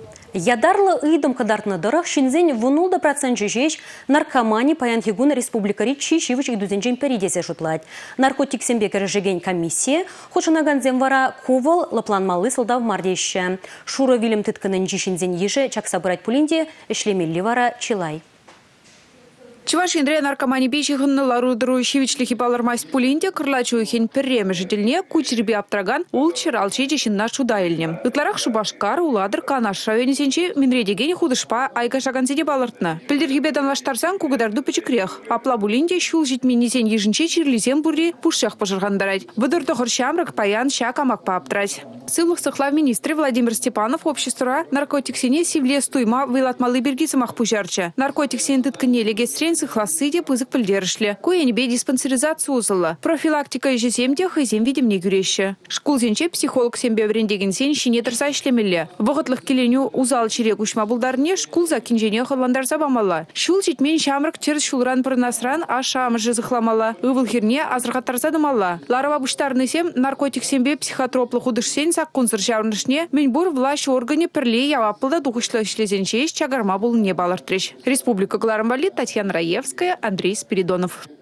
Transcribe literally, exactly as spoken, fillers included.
Ядарлы ыйдым кадартны дырық шинзен вунулда процент жеш наркомани паян хигун республикари чишивыч идузенжен перидесе шутлать. Наркотик сембекер жеген комиссия хошынаганзен вара ковал лапланмалы сылдав мардеща. Шура вилім тытканын жишинзен ежі чаксабырать пулинде эшлемелли вара чилай. Чуваш Индрея наркомани бейшихынны ларудыру шивичлихи балармайс пулинде кырлачуихин перреме жителне кучербе аптраган ул чиралчи жешинна шудайльне. Ытларах шубашкар уладыр канаш районесенче минредеген худышпа айга шагансене балартна. Пилдергебедан лаштарсан кугадарду печекрех. Апла булинде шул житменесен ежинче чирлизен бурри пушшах пожаргандарать. Выдыр тохыр шамрак паян шакамак пааптрать. Сылых сыхла министр Владимир Степанов общества наркотик сене сивле стуйма вылатмалы бергисамах пужарча. Наркотик сен тыткане легестрен сыхласыде пызык пылдерышле. Коенебе диспансеризацию узыла. Профилактика ежи семтех и зем видим не гюреще. Шкул зенче психолог сембе врендеген сен шине тырса ишлемелле. Вғытлых келеню узал чирек ушма булдарне шкул за кинжене хыландар забамала. Шул житмен шамрак чырс шулран пырнасран а шамыжы зыхламала. Ывыл херне азырғаттарса дымала. Ларова буштарны сем наркотик сембе психотроплы худыш сен саккунзыр жаурнышне менбур власть органе перле явапылда духышлы ишлезенче чагарма был не балартреш. Республика Гларамбали, Татьяна Раевская, Андрей Спиридонов.